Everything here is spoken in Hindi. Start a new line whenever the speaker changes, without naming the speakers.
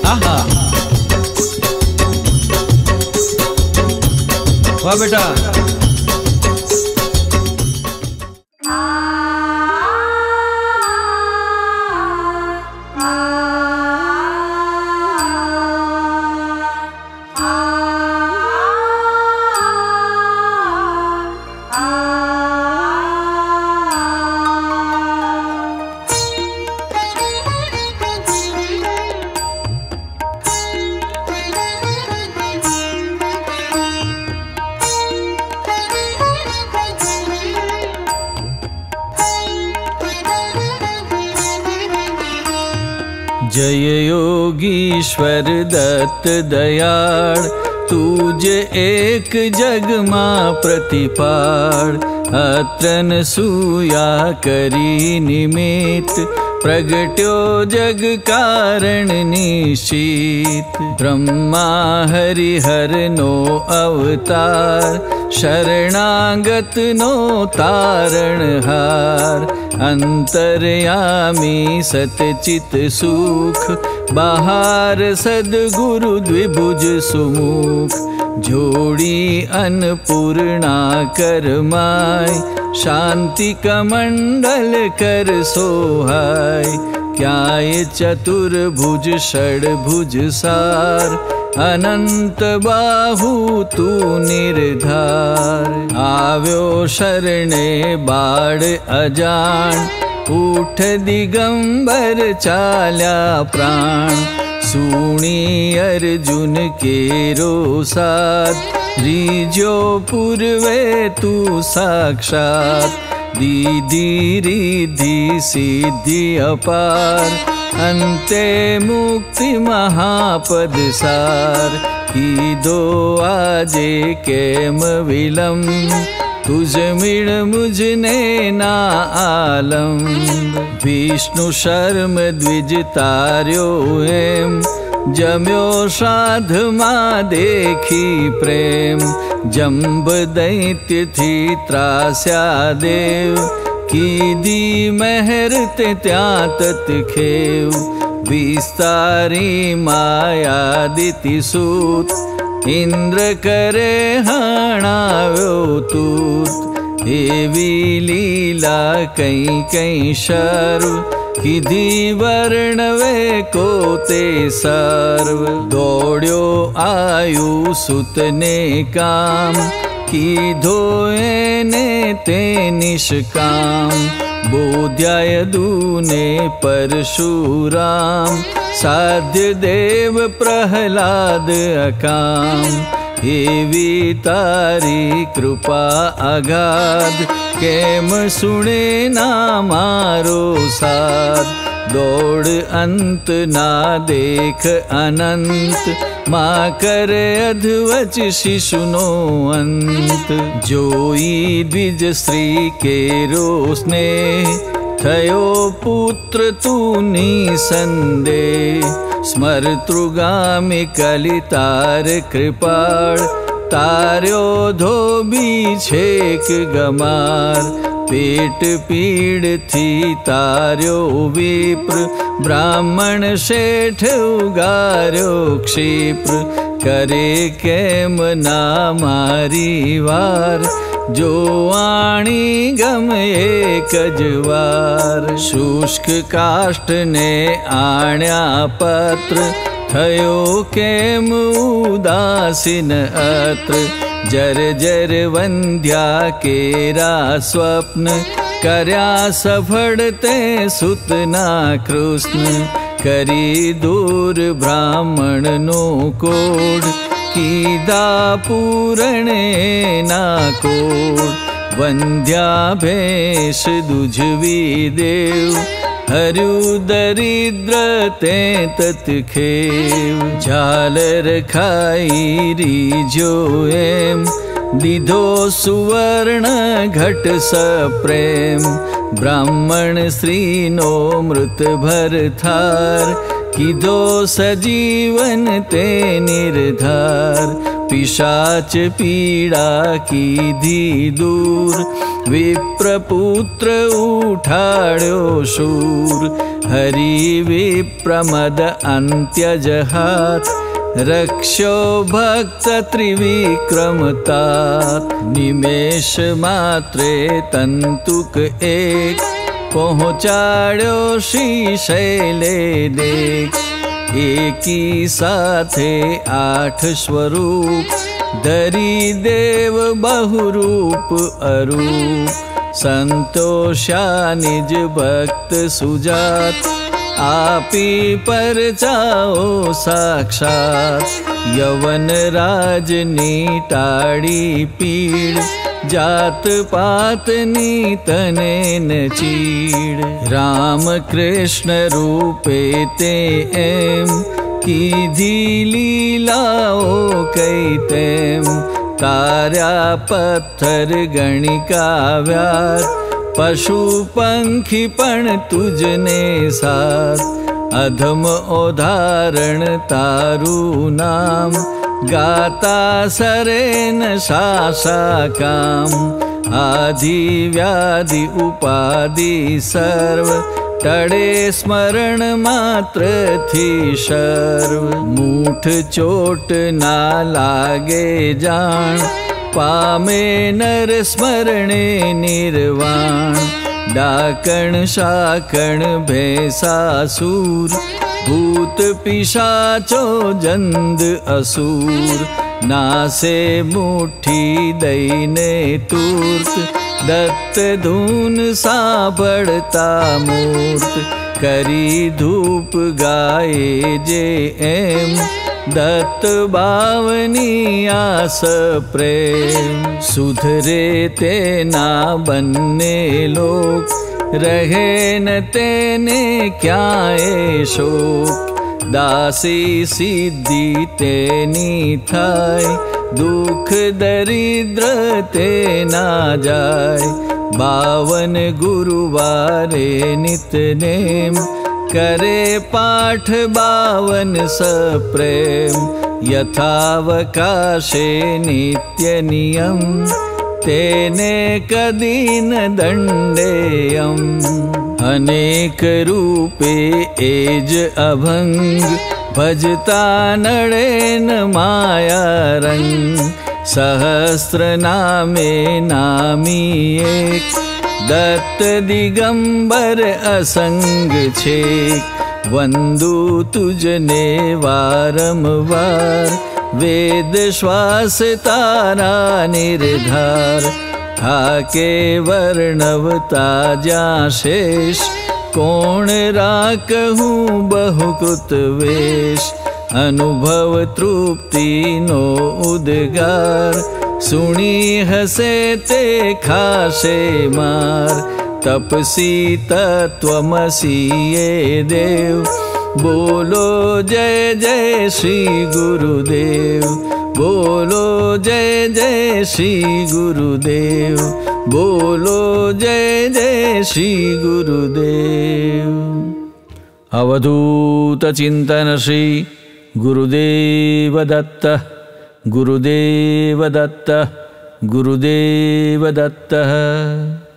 आहा वाह बेटा। जय योगीश्वर दत्त दयाळ, तुझे एक जग मां प्रतिपाळ। अत्रन सूया करी निमित्त, प्रगट्यो जग कारण निश्चित। ब्रह्मा हरिहर नो अवतार, शरणागत नो तारणहार। अंतर्यामी सतचित सुख, बाहर सद्गुरु द्विभुज सुमुख। जोड़ी अन्नपूर्णा करमाय, शांति कमंडल कर सोहाय। क्याय चतुर्भुज षड्भुज सार, अनंत बाहु तू निर्धार। आव्यो शरणे बाळ अजान, उठ दिगंबर चाल्या प्राण। सुनी अर्जुन केरो साथ, रीजो पूर्वे तू साक्षात। दीदी रिद्धि सिद्धि अपार, अंते मुक्ति महापद सार। कीदो आजे केम विलंब, तुझ मिळ मुझने ना आलंब। विष्णु शर्म द्विज तार्यो एम, जम्यो श्राद्ध मां देखी प्रेम। जंब दैत्य थी त्रास्या देव, कीदी मेहर ते त्यां तत खेव। विस्तारी माया दिति सूत, इंद्र करे हणाव्यो तूत। एवी लीला कई कई शर्व, किधी वर्णवे को ते सर्व। दौड्यो आयु सुतने काम, कीधो एने ते निष्काम। बोध्याय दूने परशुराम, साध्य देव प्रहलाद अकाम। एवी तारी कृपा अगाध, केम सुने ना मारो साथ। दौड़ अंत ना देख अनंत, मां करे अधवच शिशुनो अंत। जोई द्विज श्री केरो स्नेह, थयो पुत्र तू निसंदेह। स्मर्तृगामि कलितार कृपाळ, तार्यो धोबी छेक गमार। पेट पीड़ थी तार्यो विप्र, ब्राह्मण शेठ उगार्यो क्षिप्र। करे केम ना मारी वार, जो आणी गम एक जवार। शुष्क काष्ठ ने आण्या पत्र, थयो केम उदासीन अत्र। जर जर वंध्या केरा स्वप्न, कर्या सफल ते सुतना कृष्ण। करी दूर ब्राह्मण नो कोड, कीदा पूरणे ना कोड। वंध्या भेष दुझवी देव, हरु दरिद्र ते तत खेव। झालर खाई रीजो एम, दीधो सुवर्ण घट सप्रेम। ब्राह्मण श्री नो मृत भर थार, कीधो सजीवन ते निर्धार। पिशाच पीड़ा कीधी दूर, विप्रपुत्र उठाड्यो शूर। हरि विप्रमद अन्त्यजहात, रक्ष्यो भक्त त्रिविक्रमतात। निमेष मात्रे तंतुक एक, पहुँचाड्यो श्रीशैले देख। एकी साथे 8 स्वरूप, धरी देव बहुरूप अरूप। संतोषा निज भक्त सुजात, आपी परचाओ साक्षात। यवन राजनी टाड़ी पीड़, जात पातनी तने न चीड़। राम कृष्ण रूपे ते एम, कीधी लीलाओ कई तेम। तार्या पत्थर गणिका व्यार, पशु पंखी पण तुझने साथ। अधम उदाहरण तारू नाम, गाता सरेन शासा काम। आदि व्याधि उपाधि सर्व, टड़े स्मरण मात्र थी शर्व। मूठ चोट ना लागे जान, पामे नर स्मरणे निर्वाण। डाकण शाकण भैसासुर, भूत पिशाचो जंद असुर। नासे मुट्ठी दईने तुर्त, दत्त धून साबड़ता मूर्त। करी धूप गाए जे एम, दत्त बावनी आस प्रेम। सुधरे ते ना बन्ने लोक, रहे न तेने क्याए शोक। दासी सिद्धि तेनी थाय, दुख दरिद्र ते ना जाय। 52 गुरुवारे नितनेम, करे पाठ 52 सप्रेम। यथावकाशे नित्य नियम, तेने कदीन दंडेयम। अनेक रूपे एज अभंग, भजता नड़ेन माया रंग। सहस्र नामे नामी एक, दत्त दिगंबर असंग छेक। वंदु तुझने वारंवार, वेद श्वास तारा निर्धार। हाके वर्णवता जा शेष, कोण राकहूँ बहुकृत वेश। अनुभव तृप्ति नो उद्गार, सुनी हसे ते खासे मार। तपसी तत्वमसी ये देव, बोलो जय जय श्री गुरुदेव। बोलो जय जय श्री गुरुदेव। बोलो जय जय श्री गुरुदेव। अवधूत चिंतन श्री गुरुदेव दत्त। गुरुदेव दत्त। गुरुदेव दत्त।